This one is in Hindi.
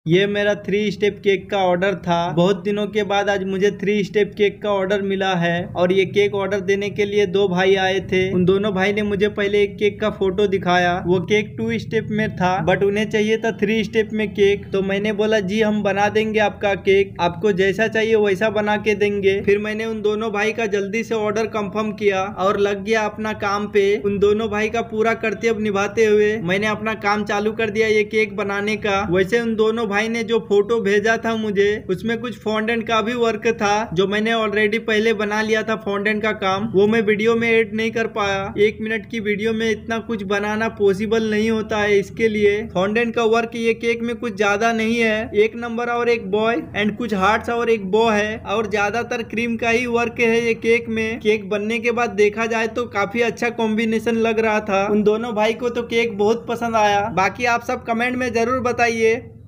ये मेरा 3 स्टेप केक का ऑर्डर था। बहुत दिनों के बाद आज मुझे 3 स्टेप केक का ऑर्डर मिला है और ये केक ऑर्डर देने के लिए 2 भाई आए थे। उन दोनों भाई ने मुझे पहले एक केक का फोटो दिखाया। वो केक 2 स्टेप में था बट उन्हें चाहिए था 3 स्टेप में केक। तो मैंने बोला जी हम बना देंगे आपका केक, आपको जैसा चाहिए वैसा बना के देंगे। फिर मैंने उन दोनों भाई का जल्दी से ऑर्डर कंफर्म किया और लग गया अपना काम पे। उन दोनों भाई का पूरा कर्तव्य निभाते हुए मैंने अपना काम चालू कर दिया ये केक बनाने का। वैसे उन दोनों भाई ने जो फोटो भेजा था मुझे उसमें कुछ फॉन्डेंट का भी वर्क था जो मैंने ऑलरेडी पहले बना लिया था। फॉन्डेंट का काम वो मैं वीडियो में ऐड नहीं कर पाया। 1 मिनट की वीडियो में इतना कुछ बनाना पॉसिबल नहीं होता है, इसके लिए फॉन्डेंट का वर्क ये केक में कुछ ज्यादा नहीं है। 1 नंबर और एक बॉय एंड कुछ हार्ट्स और एक बो है और ज्यादातर क्रीम का ही वर्क है ये केक में। केक बनने के बाद देखा जाए तो काफी अच्छा कॉम्बिनेशन लग रहा था। उन दोनों भाई को तो केक बहुत पसंद आया। बाकी आप सब कमेंट में जरूर बताइए।